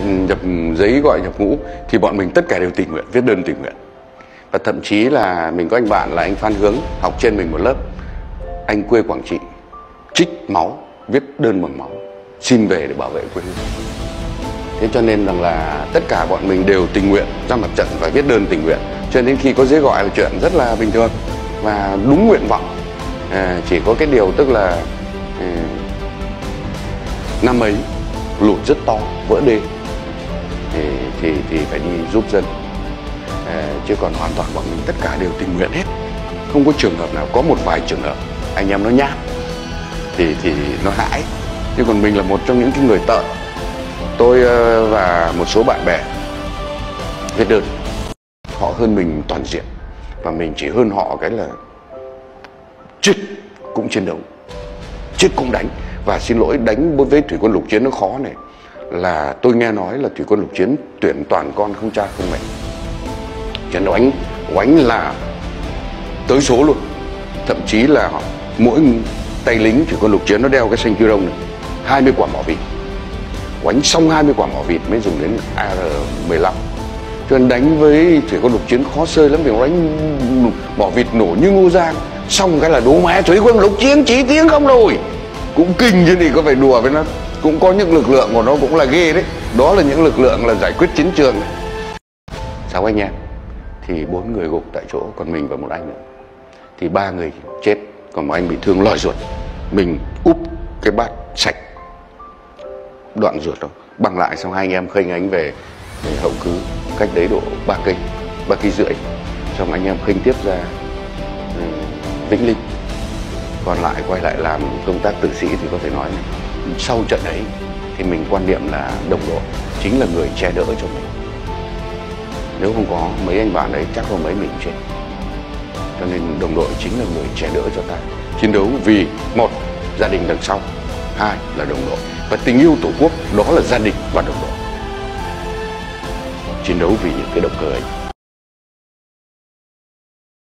nhập giấy gọi nhập ngũ thì bọn mình tất cả đều tình nguyện, viết đơn tình nguyện. Và thậm chí là mình có anh bạn là anh Phan Hướng học trên mình một lớp, anh quê Quảng Trị, trích máu, viết đơn bằng máu, xin về để bảo vệ quê hương. Thế cho nên rằng là tất cả bọn mình đều tình nguyện ra mặt trận và viết đơn tình nguyện. Cho nên khi có giấy gọi là chuyện rất là bình thường và đúng nguyện vọng. Chỉ có cái điều tức là năm ấy lụt rất to, vỡ đê thì phải đi giúp dân. Chứ còn hoàn toàn bọn mình tất cả đều tình nguyện hết, không có trường hợp nào. Có một vài trường hợp anh em nó nhát thì nó hãi, chứ còn mình là một trong những cái người tợn. Tôi và một số bạn bè viết đơn, họ hơn mình toàn diện và mình chỉ hơn họ cái là chết cũng chiến đấu, chết cũng đánh. Và xin lỗi, đánh với thủy quân lục chiến nó khó này, là tôi nghe nói là thủy quân lục chiến tuyển toàn con không cha không mẹ. Trận đấu oánh là tới số luôn. Thậm chí là mỗi tay lính thủy quân lục chiến nó đeo cái xanh Q-Rông này, 20 quả mỏ vịt. Oánh xong 20 quả mỏ vịt mới dùng đến AR-15. Cho nên đánh với thủy quân lục chiến khó sơi lắm, vì nó đánh mỏ vịt nổ như ngô giang. Xong cái là đố mẹ thủy quân lục chiến chỉ tiếng không rồi. Cũng kinh chứ, thì có phải đùa với nó. Cũng có những lực lượng của nó cũng là ghê đấy. Đó là những lực lượng là giải quyết chiến trường này. 6 anh em thì 4 người gục tại chỗ, còn mình và một anh nữa. Thì 3 người chết, còn một anh bị thương lòi ruột. Mình úp cái bát sạch đoạn ruột đó, bằng lại, xong hai anh em khênh anh về hậu cứ, cách đấy độ 3 cây 3,5 cây. Xong anh em khênh tiếp ra Vĩnh Linh. Còn lại quay lại làm công tác tử sĩ thì có thể nói này, sau trận ấy thì mình quan niệm là đồng đội chính là người che đỡ cho mình. Nếu không có mấy anh bạn ấy chắc không mấy mình chết. Cho nên đồng đội chính là người che đỡ cho ta chiến đấu vì một, gia đình đằng sau, hai là đồng đội, và tình yêu tổ quốc đó là gia đình và đồng đội. Chiến đấu vì những cái động cơ ấy.